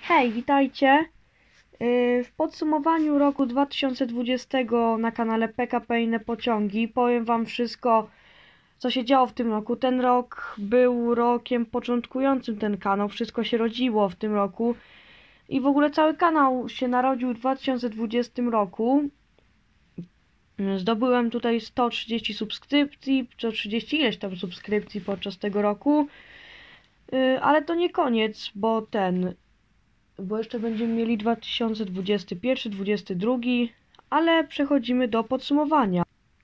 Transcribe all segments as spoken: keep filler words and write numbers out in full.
Hej, witajcie! Yy, W podsumowaniu roku dwa tysiące dwudziestego na kanale P K P Inne Pociągi powiem wam wszystko, co się działo w tym roku. Ten rok był rokiem początkującym ten kanał, wszystko się rodziło w tym roku i w ogóle cały kanał się narodził w dwa tysiące dwudziestym roku. Zdobyłem tutaj sto trzydzieści subskrypcji, sto trzydzieści ileś tam subskrypcji podczas tego roku, yy, ale to nie koniec, bo ten... bo jeszcze będziemy mieli dwa tysiące dwudziesty pierwszy, dwudziesty drugi, ale przechodzimy do podsumowania.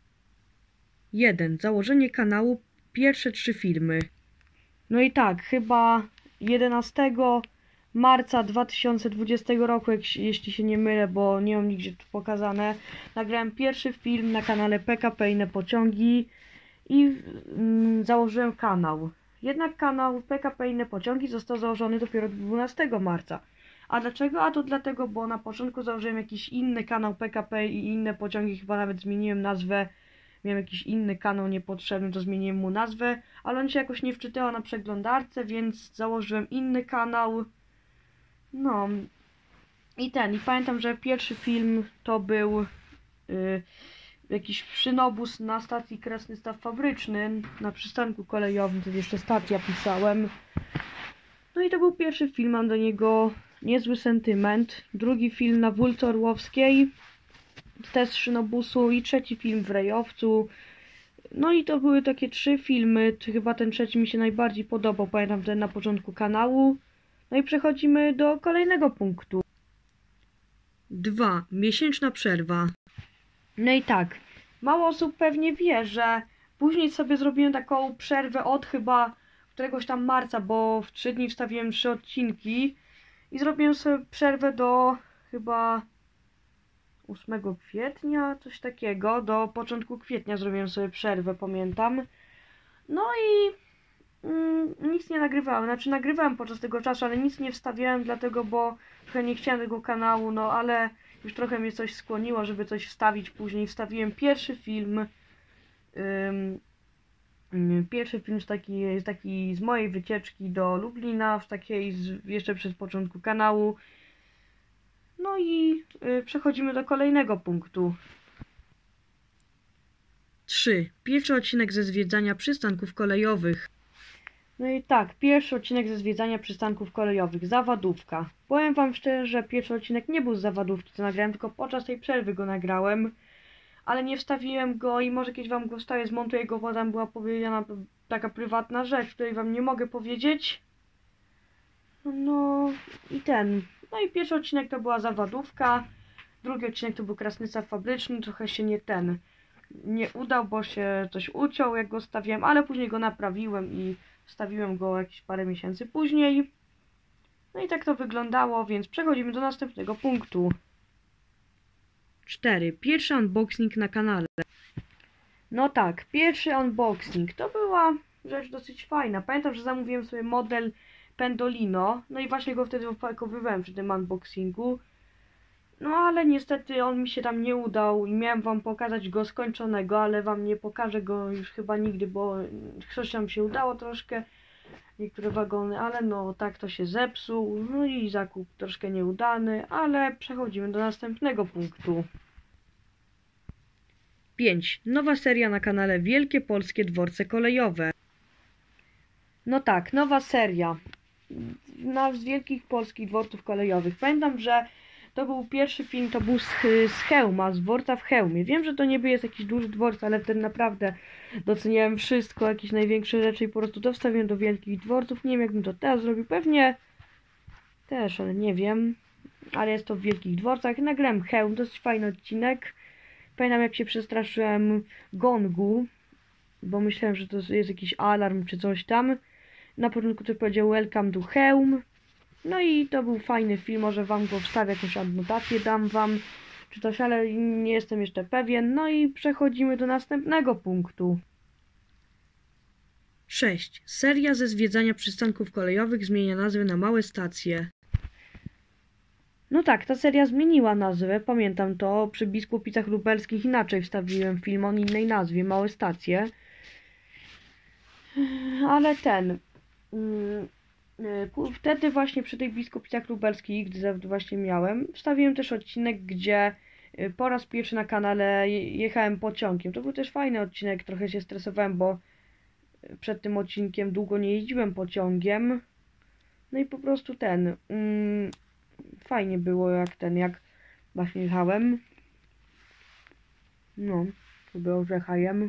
jeden. Założenie kanału, pierwsze trzy filmy. No i tak, chyba jedenastego marca dwa tysiące dwudziestego roku, jak, jeśli się nie mylę, bo nie mam nigdzie tu pokazane, nagrałem pierwszy film na kanale P K P Inne Pociągi i mm, założyłem kanał. Jednak kanał P K P Inne Pociągi został założony dopiero dwunastego marca. A dlaczego? A to dlatego, bo na początku założyłem jakiś inny kanał P K P i inne pociągi, chyba nawet zmieniłem nazwę. Miałem jakiś inny kanał niepotrzebny, to zmieniłem mu nazwę, ale on się jakoś nie wczytał na przeglądarce, więc założyłem inny kanał. No i ten, i pamiętam, że pierwszy film to był yy, jakiś szynobus na stacji Kresny Staw Fabryczny, na przystanku kolejowym, to jeszcze stacja pisałem. No i to był pierwszy film, mam do niego niezły sentyment. Drugi film na Wólce Orłowskiej, test szynobusu, i trzeci film w Rejowcu. No i to były takie trzy filmy, chyba ten trzeci mi się najbardziej podobał, pamiętam ten na początku kanału. No i przechodzimy do kolejnego punktu. dwa. Miesięczna przerwa. No i tak, mało osób pewnie wie, że później sobie zrobiłem taką przerwę od chyba któregoś tam marca, bo w trzy dni wstawiłem trzy odcinki i zrobiłem sobie przerwę do chyba ósmego kwietnia, coś takiego, do początku kwietnia zrobiłem sobie przerwę, pamiętam. No i mm, nic nie nagrywałem, znaczy nagrywałem podczas tego czasu, ale nic nie wstawiałem, dlatego, bo trochę nie chciałem tego kanału, no ale już trochę mnie coś skłoniło, żeby coś wstawić później. Wstawiłem pierwszy film, ym, Pierwszy film z taki, z taki z mojej wycieczki do Lublina, w takiej z, jeszcze przed początku kanału. No i y, przechodzimy do kolejnego punktu. trzy. Pierwszy odcinek ze zwiedzania przystanków kolejowych. No i tak, pierwszy odcinek ze zwiedzania przystanków kolejowych. Zawadówka. Powiem wam szczerze, że pierwszy odcinek nie był z Zawadówki, co nagrałem, tylko podczas tej przerwy go nagrałem. Ale nie wstawiłem go i może kiedyś wam go wstawię, zmontuję go, bo tam była powiedziana taka prywatna rzecz, której wam nie mogę powiedzieć. No i ten. No i pierwszy odcinek to była Zawadówka, drugi odcinek to był Kresny Staw Fabryczny, trochę się nie ten, nie udał, bo się coś uciął, jak go stawiałem, ale później go naprawiłem i wstawiłem go jakieś parę miesięcy później. No i tak to wyglądało, więc przechodzimy do następnego punktu. cztery. Pierwszy unboxing na kanale. No tak, pierwszy unboxing to była rzecz dosyć fajna. Pamiętam, że zamówiłem sobie model Pendolino, no i właśnie go wtedy opakowywałem przy tym unboxingu. No ale niestety on mi się tam nie udał i miałem wam pokazać go skończonego, ale wam nie pokażę go już chyba nigdy, bo coś tam się udało troszkę, niektóre wagony, ale no tak to się zepsuł. No i zakup troszkę nieudany, ale przechodzimy do następnego punktu. pięć. Nowa seria na kanale Wielkie Polskie Dworce Kolejowe. No tak, nowa seria na, z Wielkich Polskich Dworców Kolejowych. Pamiętam, że to był pierwszy film, to był z, z Chełma, z dworca w Chełmie. Wiem, że to niby jest jakiś duży dworc, ale wtedy naprawdę doceniałem wszystko, jakieś największe rzeczy i po prostu to wstawiłem do Wielkich Dworców. Nie wiem, jakbym to teraz zrobił, pewnie też, ale nie wiem. Ale jest to w Wielkich Dworcach. Nagrałem Chełm, dosyć fajny odcinek. Pamiętam, jak się przestraszyłem gongu, bo myślałem, że to jest jakiś alarm czy coś tam. Na początku to powiedział Welcome to Chełm. No i to był fajny film, może wam go wstawię, jakąś adnotację dam wam, czy coś, ale nie jestem jeszcze pewien. No i przechodzimy do następnego punktu. sześć. Seria ze zwiedzania przystanków kolejowych zmienia nazwę na Małe Stacje. No tak, ta seria zmieniła nazwę, pamiętam to, przy Biskupicach Lubelskich inaczej wstawiłem film o innej nazwie, Małe Stacje. Ale ten, Yy, Wtedy właśnie przy tych biskupicach lubelskich, gdy właśnie miałem, wstawiłem też odcinek, gdzie yy, po raz pierwszy na kanale je- jechałem pociągiem. To był też fajny odcinek, trochę się stresowałem, bo przed tym odcinkiem długo nie jeździłem pociągiem. No i po prostu ten, mm, fajnie było jak ten, jak właśnie jechałem. No, sobie orzecha jem.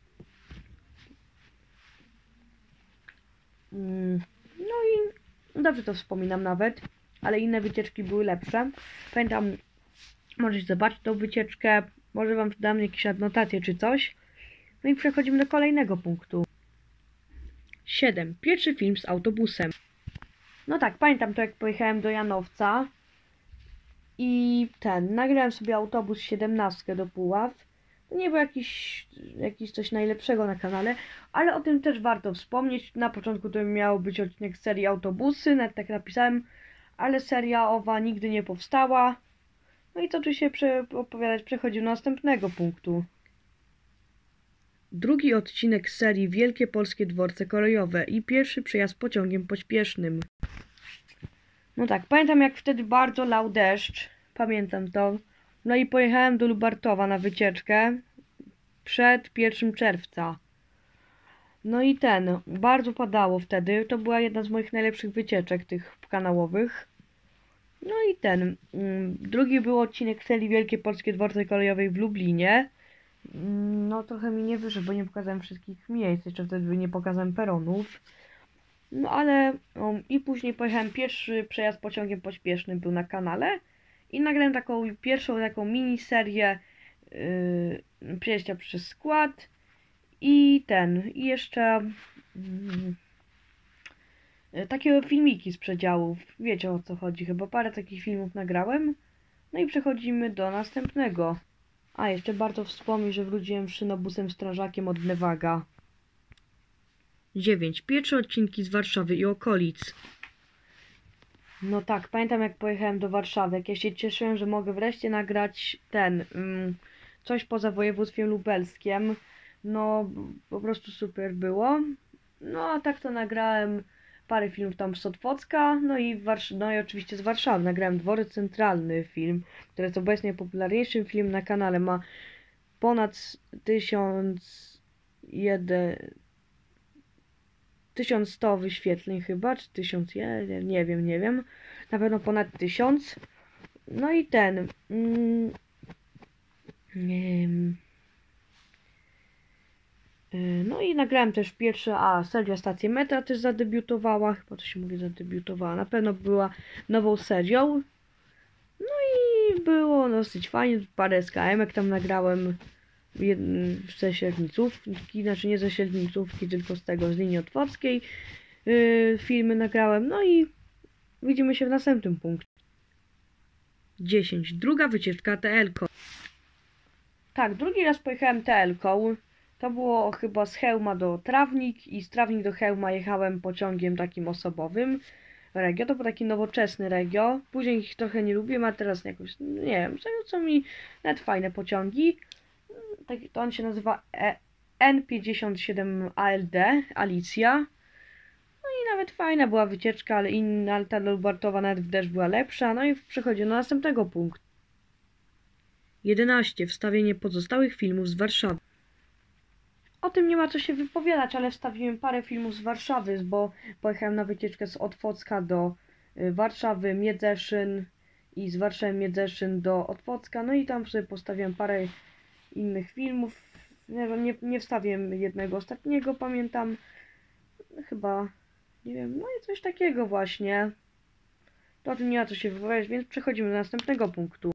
Mm, no i dobrze to wspominam nawet, ale inne wycieczki były lepsze. Pamiętam, możecie zobaczyć tą wycieczkę, może wam dam jakieś adnotacje czy coś. No i przechodzimy do kolejnego punktu. siedem. Pierwszy film z autobusem. No tak, pamiętam to, jak pojechałem do Janowca i ten, nagrałem sobie autobus siedemnastkę do Puław. To nie był jakiś, jakiś coś najlepszego na kanale, ale o tym też warto wspomnieć. Na początku to miał być odcinek serii autobusy, nawet tak napisałem, ale seria owa nigdy nie powstała. No i co tu się prze, opowiadać, przechodzi do następnego punktu. Drugi odcinek serii Wielkie Polskie Dworce Kolejowe i pierwszy przejazd pociągiem pośpiesznym. No tak, pamiętam jak wtedy bardzo lał deszcz, pamiętam to. No i pojechałem do Lubartowa na wycieczkę przed pierwszym czerwca. No i ten, bardzo padało wtedy, to była jedna z moich najlepszych wycieczek tych kanałowych. No i ten, drugi był odcinek serii Wielkie Polskie Dworce Kolejowe w Lublinie. No trochę mi nie wyszedł, bo nie pokazałem wszystkich miejsc, jeszcze wtedy nie pokazałem peronów. No ale no, i później pojechałem, pierwszy przejazd pociągiem pośpiesznym był na kanale i nagrałem taką pierwszą taką miniserię yy, przejścia przez skład i ten, i jeszcze yy, takie filmiki z przedziałów, wiecie o co chodzi, chyba parę takich filmów nagrałem. No i przechodzimy do następnego. A, jeszcze bardzo wspomnę, że wróciłem szynobusem strażakiem od Nevaga. dziewięć. Pierwsze odcinki z Warszawy i okolic. No tak, pamiętam jak pojechałem do Warszawy, jak ja się cieszyłem, że mogę wreszcie nagrać ten, um, coś poza województwem lubelskim. No, po prostu super było. No, a tak to nagrałem parę filmów tam z Otwocka, no i, Warsz- no i oczywiście z Warszawy. Nagrałem Dworzec Centralny film, który jest obecnie najpopularniejszym filmem na kanale. Ma ponad tysiąc jeden... tysiąc sto wyświetleń chyba, czy tysiąc jeden, nie wiem, nie wiem. Na pewno ponad tysiąc. No i ten... Mm, nie, no i nagrałem też pierwsze, a seria Stacja Metra też zadebiutowała, chyba to się mówi zadebiutowała, na pewno była nową serią. No i było dosyć fajnie, parę S K M-ek tam nagrałem ze Średnicówki, znaczy nie ze Średnicówki, tylko z tego, z linii otwockiej. Yy, filmy nagrałem, no i widzimy się w następnym punkcie. dziesięć. Druga wycieczka T L-ką. Tak, drugi raz pojechałem T L-ką. To było chyba z Chełma do Trawnik i z Trawnik do Chełma jechałem pociągiem takim osobowym. Regio, to był taki nowoczesny Regio. Później ich trochę nie lubiłem, a teraz jakoś, nie wiem, są mi nawet fajne pociągi. Tak, to on się nazywa N pięćdziesiąt siedem A L D, Alicja. No i nawet fajna była wycieczka, ale inna, ale ta Lubartowa nawet w deszcz była lepsza. No i przechodzimy do następnego punktu. jedenaście. Wstawienie pozostałych filmów z Warszawy. O tym nie ma co się wypowiadać, ale wstawiłem parę filmów z Warszawy, bo pojechałem na wycieczkę z Otwocka do Warszawy, Miedzeszyn i z Warszawy Miedzeszyn do Otwocka. No i tam sobie postawiłem parę innych filmów. Nie, nie, nie wstawiłem jednego ostatniego, pamiętam. Chyba, nie wiem, no i coś takiego właśnie. To o tym nie ma co się wypowiadać, więc przechodzimy do następnego punktu.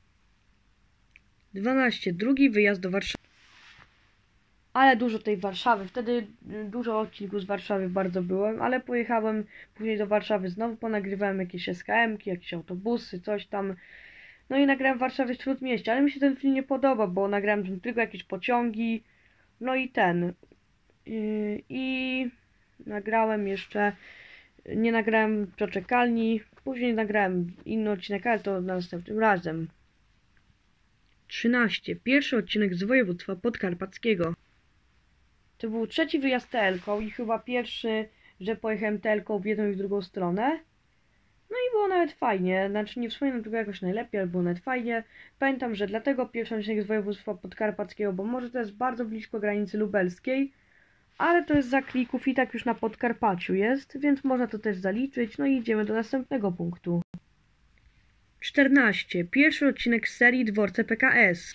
dwanaście. Drugi wyjazd do Warszawy. Ale dużo tej Warszawy. Wtedy dużo odcinków z Warszawy bardzo byłem, ale pojechałem później do Warszawy znowu, ponagrywałem jakieś S K M-ki, jakieś autobusy, coś tam. No i nagrałem Warszawy w Śródmieście, ale mi się ten film nie podoba, bo nagrałem tylko jakieś pociągi. No i ten. Yy, I nagrałem jeszcze, nie nagrałem Poczekalni, później nagrałem inny odcinek, ale to następnym razem. trzynaście. Pierwszy odcinek z województwa podkarpackiego. To był trzeci wyjazd T L-ką i chyba pierwszy że pojechałem telką w jedną i w drugą stronę. No i było nawet fajnie, znaczy nie wspominam tego jakoś najlepiej, ale było nawet fajnie. Pamiętam, że dlatego pierwszy odcinek z województwa podkarpackiego, bo może to jest bardzo blisko granicy lubelskiej, ale to jest za klików i tak już na Podkarpaciu jest, więc można to też zaliczyć. No i idziemy do następnego punktu. czternaście. Pierwszy odcinek z serii Dworce P K S.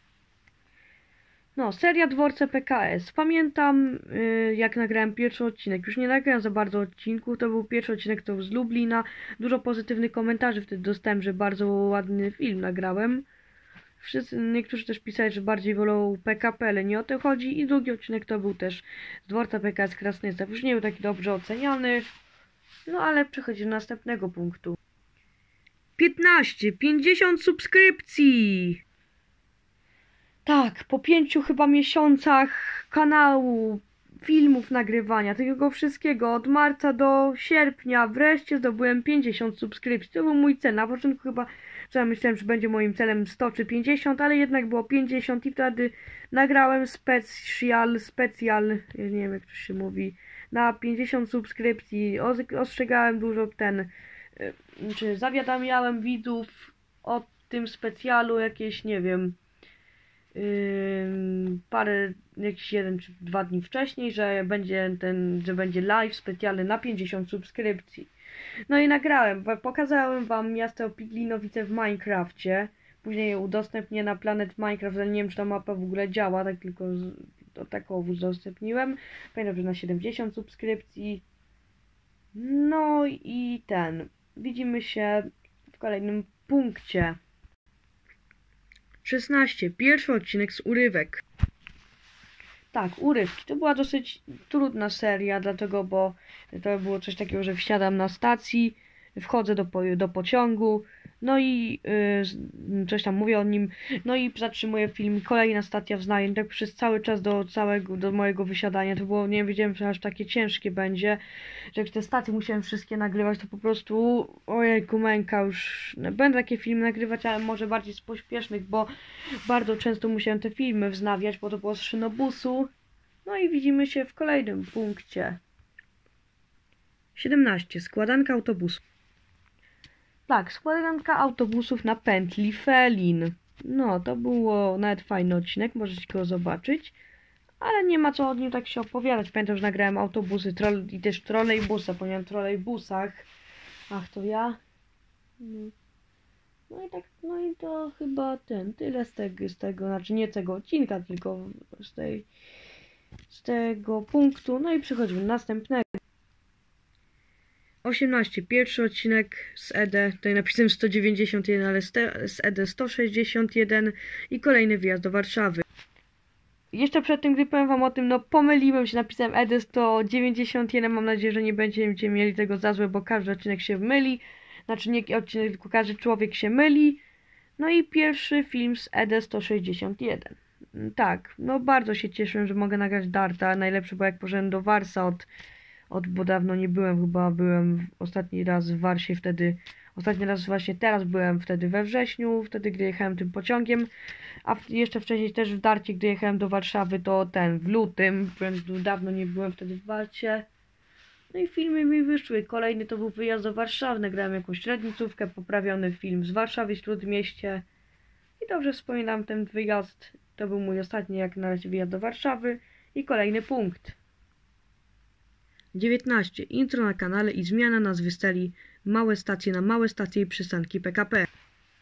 No, seria Dworce P K S. Pamiętam, yy, jak nagrałem pierwszy odcinek. Już nie nagrałem za bardzo odcinków. To był pierwszy odcinek, to był z Lublina. Dużo pozytywnych komentarzy wtedy dostałem, że bardzo ładny film nagrałem. Wszyscy, niektórzy też pisali, że bardziej wolą P K P, ale nie o to chodzi. I drugi odcinek to był też z Dworca P K S Krasnycew. Już nie był taki dobrze oceniany. No, ale przechodzimy do następnego punktu. piętnaście. pięćdziesiąt subskrypcji! Tak, po pięciu chyba miesiącach kanału, filmów nagrywania, tego wszystkiego, od marca do sierpnia, wreszcie zdobyłem pięćdziesiąt subskrypcji. To był mój cel. Na początku chyba ja myślałem, że będzie moim celem sto czy pięćdziesiąt, ale jednak było pięćdziesiąt i wtedy nagrałem specjal, specjal, nie wiem jak to się mówi, na pięćdziesiąt subskrypcji. Ostrzegałem dużo ten, czy zawiadamiałem widzów o tym specjalu jakieś, nie wiem, Yy, parę, jakiś jeden czy dwa dni wcześniej, że będzie ten, że będzie live specjalny na pięćdziesiąt subskrypcji. No i nagrałem, pokazałem wam miasto Piglinowice w Minecrafcie. Później je udostępnię na Planet Minecraft, ale nie wiem, czy ta mapa w ogóle działa, tak tylko to taką udostępniłem. Pamiętam, że na siedemdziesiąt subskrypcji. No i ten. Widzimy się w kolejnym punkcie. szesnaście. Pierwszy odcinek z urywek. Tak, urywki. To była dosyć trudna seria, dlatego, bo to było coś takiego, że wsiadam na stacji, wchodzę do, po, do pociągu, no i yy, coś tam mówię o nim, no i zatrzymuję film, kolejna stacja wznajem, tak przez cały czas do całego, do mojego wysiadania. To było, nie wiedziałem, że aż takie ciężkie będzie, że jak te stacje musiałem wszystkie nagrywać, to po prostu, ojejku, męka, już będę takie filmy nagrywać, ale może bardziej z pośpiesznych, bo bardzo często musiałem te filmy wznawiać, bo to było z szynobusu. No i widzimy się w kolejnym punkcie. siedemnaście. Składanka autobusu. Tak, składanka autobusów na pętli Felin. No, to było nawet fajny odcinek, możecie go zobaczyć. Ale nie ma co o nim tak się opowiadać. Pamiętam, że nagrałem autobusy trol i też trolejbusa, ponieważ w trolejbusach. Ach, to ja. No i tak, no i to chyba ten, tyle z tego, z tego, znaczy nie tego odcinka, tylko z tej, z tego punktu. No i przechodzimy do następnego. osiemnaście. Pierwszy odcinek z E D, tutaj napisałem sto dziewięćdziesiąt jeden, ale z E D sto sześćdziesiąt jeden i kolejny wyjazd do Warszawy. Jeszcze przed tym, gdy powiem wam o tym, no pomyliłem się, napisałem E D sto dziewięćdziesiąt jeden, mam nadzieję, że nie będziecie mieli tego za złe, bo każdy odcinek się myli, znaczy nie odcinek, tylko każdy człowiek się myli. No i pierwszy film z E D sto sześćdziesiąt jeden. Tak, no bardzo się cieszę, że mogę nagrać Darta, najlepszy, bo jak poszedłem do Warsa od Od, bo dawno nie byłem, chyba byłem w, ostatni raz w Warsie wtedy, ostatni raz właśnie teraz byłem wtedy we wrześniu, wtedy gdy jechałem tym pociągiem, a w, jeszcze wcześniej też w Darcie, gdy jechałem do Warszawy, to ten, w lutym, więc dawno nie byłem wtedy w Warcie. No i filmy mi wyszły, kolejny to był wyjazd do Warszawy, nagrałem jakąś średnicówkę, poprawiony film z Warszawy, Śródmieście i dobrze wspominam ten wyjazd, to był mój ostatni jak na razie wyjazd do Warszawy i kolejny punkt. dziewiętnaście. Intro na kanale i zmiana nazwy serii Małe stacje na małe stacje i przystanki P K P.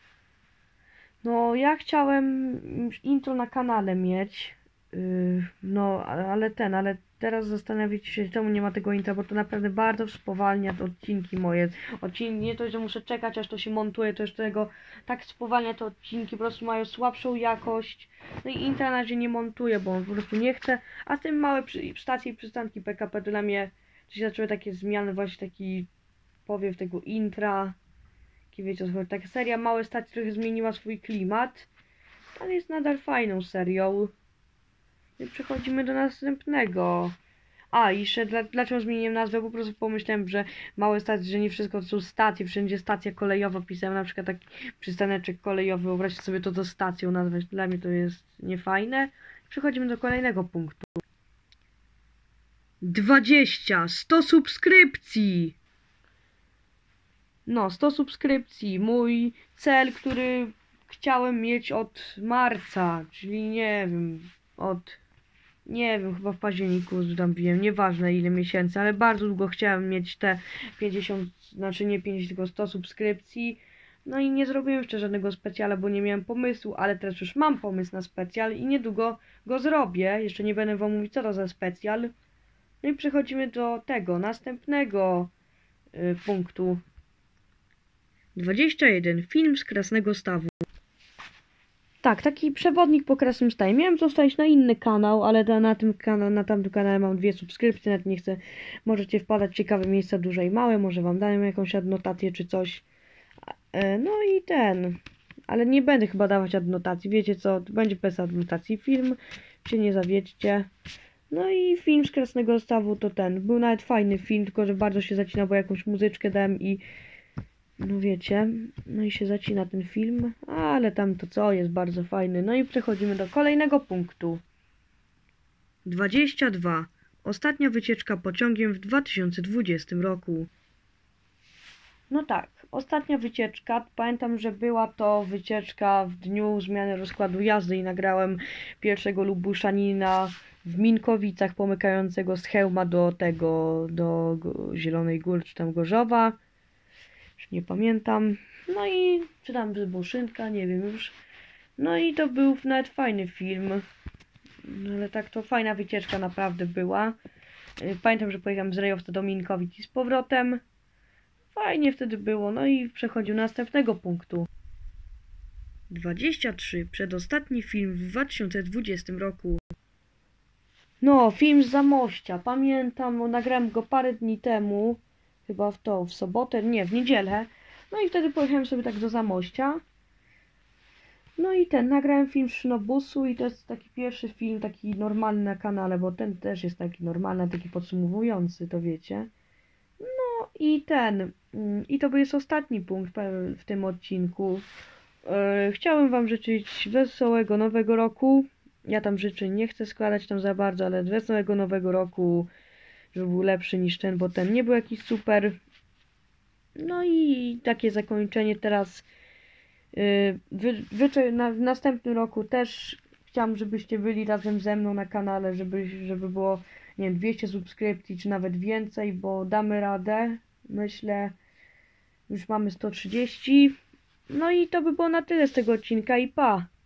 No, ja chciałem intro na kanale mieć, yy, no, ale ten, ale teraz zastanawiacie się, czemu nie ma tego intra, bo to naprawdę bardzo spowalnia te odcinki moje. Odcinki, nie to, że muszę czekać, aż to się montuje, to jeszcze tego tak spowalnia te odcinki, po prostu mają słabszą jakość. No i intra na razie nie montuję, bo on po prostu nie chce, a tym małe przy, stacje i przystanki P K P to dla mnie to się zaczęły takie zmiany, właśnie taki powiew tego intra. Taki, wiecie, taka seria Małe stacje trochę zmieniła swój klimat, ale jest nadal fajną serią. I przechodzimy do następnego. A, i jeszcze dla, dlaczego zmieniłem nazwę? Po prostu pomyślałem, że małe stacje, że nie wszystko to są stacje, wszędzie stacja kolejowa, pisałem na przykład taki przystaneczek kolejowy, wyobraźcie sobie to to stacją nazwać, dla mnie to jest niefajne. Przechodzimy do kolejnego punktu. dwadzieścia, sto subskrypcji. No, sto subskrypcji. Mój cel, który chciałem mieć od marca, czyli nie wiem, od, nie wiem, chyba w październiku tam wiem, nieważne ile miesięcy, ale bardzo długo chciałem mieć te pięćdziesiąt, znaczy nie pięćdziesiąt, tylko sto subskrypcji. No i nie zrobiłem jeszcze żadnego specjala, bo nie miałem pomysłu, ale teraz już mam pomysł na specjal i niedługo go zrobię. Jeszcze nie będę wam mówić, co to za specjal. No i przechodzimy do tego, następnego y, punktu. dwadzieścia jeden. Film z Krasnego Stawu. Tak, taki przewodnik po Krasnym Stawie. Miałem zostać na inny kanał, ale na, na tym kanale, na tamtym kanale mam dwie subskrypcje, nawet nie chcę. Możecie wpadać w ciekawe miejsca, duże i małe, może wam dają jakąś adnotację czy coś. No i ten, ale nie będę chyba dawać adnotacji, wiecie co, będzie bez adnotacji film, się nie zawiedźcie. No i film z Krasnego Stawu to ten, był nawet fajny film, tylko że bardzo się zacina, bo jakąś muzyczkę dałem i no wiecie, no i się zacina ten film, ale tam to co, jest bardzo fajny. No i przechodzimy do kolejnego punktu. dwadzieścia dwa. Ostatnia wycieczka pociągiem w dwa tysiące dwudziestym roku. No tak, ostatnia wycieczka, pamiętam, że była to wycieczka w dniu zmiany rozkładu jazdy i nagrałem pierwszego Lubuszanina w Minkowicach pomykającego z Chełma do tego, do Zielonej Góry, czy tam Gorzowa, już nie pamiętam, no i czy tam Zbyszynka, nie wiem już, no i to był nawet fajny film, no ale tak to fajna wycieczka naprawdę była. Pamiętam, że pojechałem z Rejowca do Minkowic i z powrotem. Fajnie wtedy było, no i przechodził do następnego punktu. dwadzieścia trzy. Przedostatni film w dwa tysiące dwudziestym roku. No, film z Zamościa. Pamiętam, no, nagrałem go parę dni temu. Chyba w to, w sobotę, nie, w niedzielę. No i wtedy pojechałem sobie tak do Zamościa. No i ten, nagrałem film z Szynobusu i to jest taki pierwszy film, taki normalny na kanale, bo ten też jest taki normalny, taki podsumowujący, to wiecie. No i ten, i to jest ostatni punkt w tym odcinku. Chciałem wam życzyć wesołego nowego roku. Ja tam życzeń nie chcę składać tam za bardzo, ale wesołego nowego roku, żeby był lepszy niż ten, bo ten nie był jakiś super. No i takie zakończenie teraz. Wy, wy, na, w następnym roku też chciałam, żebyście byli razem ze mną na kanale, żeby, żeby było, nie wiem, dwieście subskrypcji, czy nawet więcej, bo damy radę. Myślę, już mamy sto trzydzieści. No i to by było na tyle z tego odcinka i pa!